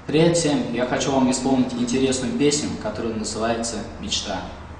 Привет всем! Я хочу вам исполнить интересную песню, которая называется «Мечта».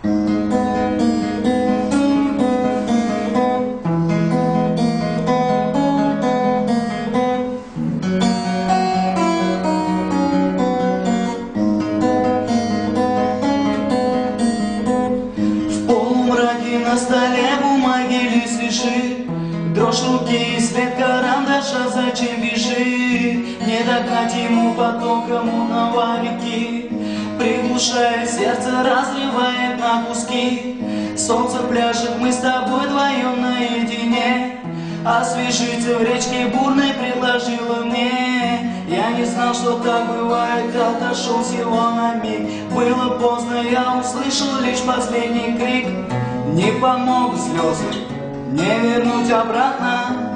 В полумраке на столе бумаги лист лежит, дрожь руки и свет карандаша, зачем бежит? Не догнать ему потоком унова реки, приглушая сердце, разрывает на куски. Солнце пляшет, мы с тобой вдвоем наедине, освежиться в речке бурной предложила мне. Я не знал, что так бывает, отошел всего на миг. Было поздно, я услышал лишь последний крик. Не помогут слезы, не вернуть обратно.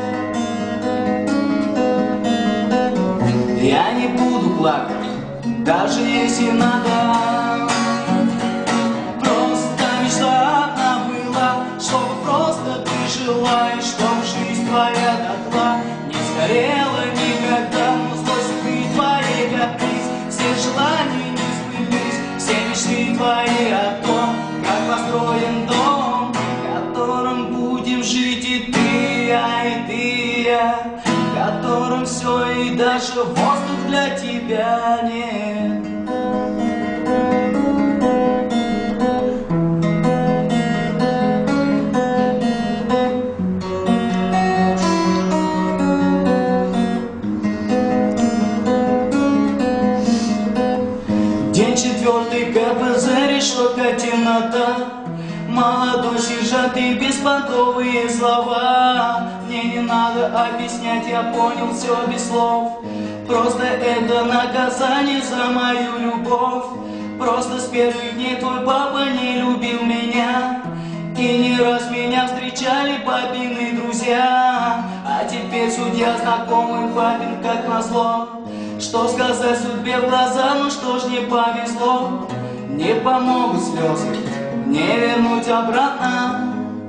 Я не буду плакать, даже если надо. Просто мечта одна была, чтобы просто ты жила, и чтобы жизнь твоя дотла не сгорела никогда. Но сквозь ты твои каприз, все желания не сбылись, все мечты твои о том, как построен дом, в котором будем жить и ты, я, и ты, я, в котором все и даже воздух для тебя нет. День четвертый, КПЗ, решетка, темнота. Молодой сержант и беспонтовые слова. Мне не надо объяснять, я понял все без слов. Просто это наказание за мою любовь. Просто с первых дней твой папа не любил меня, и не раз меня встречали папины друзья. А теперь судья знакомый папин, как назло. Что сказать судьбе в глаза, ну что ж не повезло. Не помогут слезы, не вернуть обратно.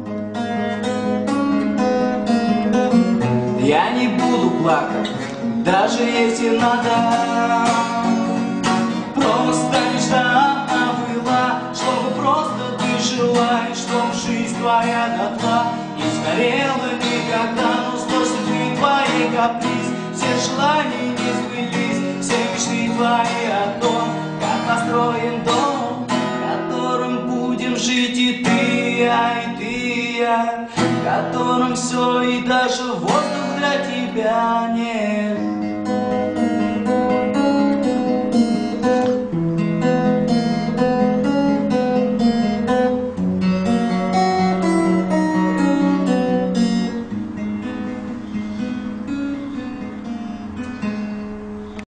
Я не буду плакать, даже если надо. Просто мечта одна была, чтобы просто ты жила, и чтоб жизнь твоя дотла не сгорела никогда. Но сквозь ты твои каприз, все желания